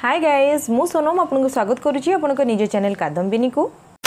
Hi guys मु सोनम आपनको स्वागत करुच्ची आपन निज चैनल कादम्बिनी को।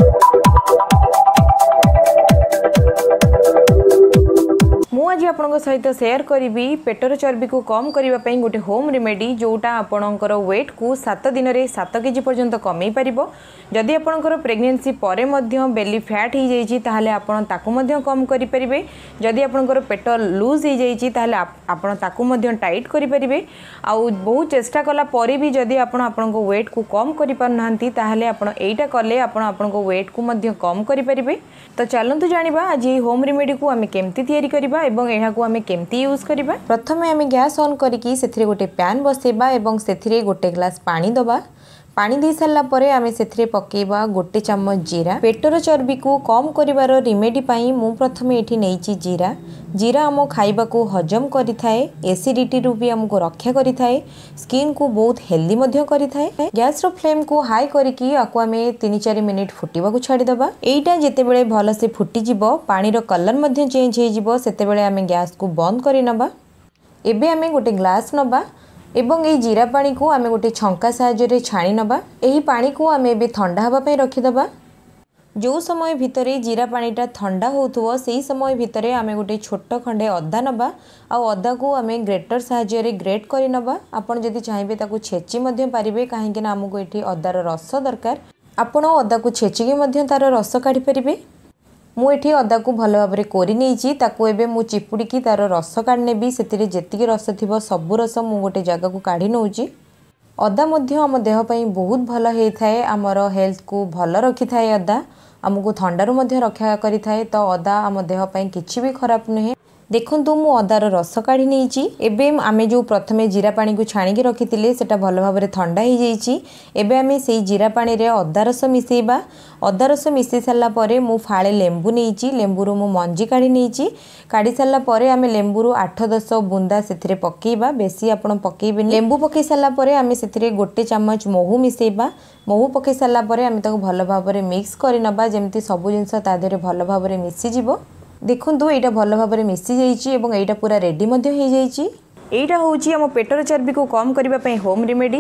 आज आपन सहित शेयर करी पेटर चर्बी को कम करने गोटे होम रेमेडी जोटा आपणकर वेट को 7 दिन में 7 केजी पर्यंत कमे पार। जदि आपणकर प्रेगनेंसी परे बेली फैट हो जाए आपन ताकू कम करें। जदि आपणकर पेट लूज हो जाए आपन ताकू टाइट करें। आउ बहुत चेष्टा कला परे भी जदि आपन वेट को कम कर पारना आपन एटा कले आपन वेट को कम करें। तो चलतु जानिबा आज ये होम रेमेडी को आम केमती तैयारी करबा एवं एहा को आम केमती यूज करबा। प्रथमे आम गैस ऑन करिकी सेथिरे गोटे पैन बसेबा एवं सेथिरे गोटे ग्लास पानी दबा। पानी दे सारा परे आम सेथिरे पकेबा गोटे चम्मच जीरा। पेटर चर्बी को कम करिवार रेमेडी पाई मु प्रथमे एठी नेइची जीरा। जीरा आम खाइबा को हजम करिथाए, एसिडिटी रु भी हमको रक्षा करिथाए, स्किन को बहुत हेल्दी मध्य करिथाए। गैस रो फ्लेम को हाई करिकी आकु आमे 3-4 मिनिट फुटिबा को छाडी दबा। एइटा जेतेबेले भल से फुटी जिवो पानी रो कलर मध्य चेंज हे जिवो सेतेबेले आमे गैस को बंद करि नबा। एबे आमे गोटे ग्लास नबा एवं ये जीरा पानी को आमे गोटे छंका साहाय्य छाणी नबा। एही पानी को आमे एबे ठंडा हवा पे रखिदबा। जो समय भितरे जीरा पानीटा ठंडा होथुवो सेही समय भितरे आमे गोटे छोट खंडे अदा नबा। आ अदा को आमे ग्रेटर साहाय्य ग्रेट करि नबा। आपण जदि चाहिबे ताकू छेची मध्य पारिबे काहेकि ना हमको एठी अदार रस दरकार। आपण अदा को छेचिके मध्य तार रस काढी परिबे। मु एठी अदा को भल भाबरे कोरी नेइची ताकू एबे मु चिपुड़ी तार रस काढ नेबी। सेतिरे जेतिके रस थिबो सबु रस मु गोटे जगह को काढी नउची। अदा मध्य आम देह पई बहुत भल हेइ थाए, आमर हेल्थ को भल रखि थाए। अदा आमको ठंडारू मध्य रक्षा करि थाए। तो अदा आम देह पई किछि भी खराब नुहे। देखंतु मु अदार रस काढी नेइची। एबे आमे जो प्रथमे जीरा पानी को छाणी रखिथिले सेटा भल भाबरे ठंडा हो जाइछि। एबे आमे सेई जीरा पानी रे अदा रस मिसेइबा। अदा रस मिसेइ साला परे मु फाळे लेंबू नेइची। लेंबूरु मु मंजी काढी नेइची। काढी साला परे आमे लेंबूरु 8-10 बुंदा सेथिरे पकेइबा। बेसी आपण पकेइबे। लेंबू पकेइ साला परे आमे सेथिरे गोटे चम्मच महू मिसेइबा। महू पकेइ साला परे आमे ताको भल भाबरे मिक्स करि नबा जेमति सब जिंस ता देरे भल भाबरे मिसि जिवो। देखंतु एटा भल भाबरे मिसि जाइछि एवं एटा पूरा रेडी मध्य हो जाइछि। एटा होउछि हम पेटर चर्बी को कम करिबा पई होम रेमेडी।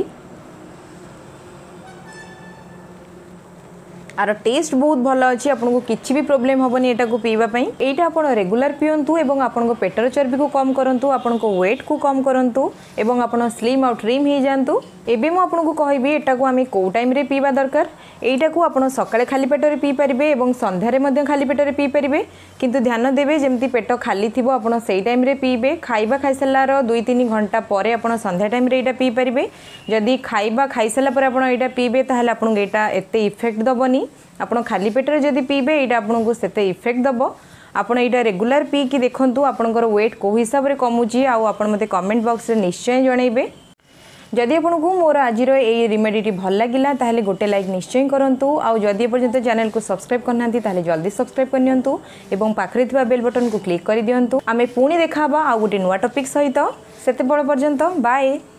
आर टेस्ट बहुत भल अच्छी। आपको किसी भी प्रोब्लेम हेनी एटा को पीवा पई। एटा आपण रेगुलर पियंतु एवं आपण पेटर चर्बी को कम करंतु, आपण वेट को कम करंतु एवं आपण स्लिम आउट ट्रिम हो जांतु। एबे मु आपनको कहबी एटा को आमे को टाइम रे पीवा दरकार। एटा को आपण सकाळे खाली पेट रे पी परिबे एवं संध्या रे मध्य खाली पेट रे पी परिबे। किंतु ध्यान देबे जेमति पेट खाली थिबो आपण सेही टाइम रे पीबे। खाइबा खाइसलार 2-3 घंटा परे आपण संध्या टाइम रे एटा पी परिबे। जदि खाइबा खाइसला परे आपण एटा पीबे ताहले आपण एटा एते इफेक्ट दबनी। आपण खाली पेट रे जदि पीबे एटा आपनको सेते इफेक्ट दबो। आपण एटा रेगुलर पी कि देखंतु आपनकर वेट को हिसाब रे कमुची। आ आपण मते कमेंट बॉक्स रे निश्चय जणैबे। जदि आपको मोर आज ये रेमेडी भल लगिला ताहले गोटे लाइक निश्चय करंतु। आउ जदि पर्यंत चैनल को सब्सक्राइब करना ताहले जल्दी सब्सक्राइब करनियंतु एवं पाखरे थिबा बेल बटन को क्लिक कर दियंतु। आमे पुणी देखाबा आ गोटे नुवा टॉपिक सहित। सेते बड़ पर्यंत बाय।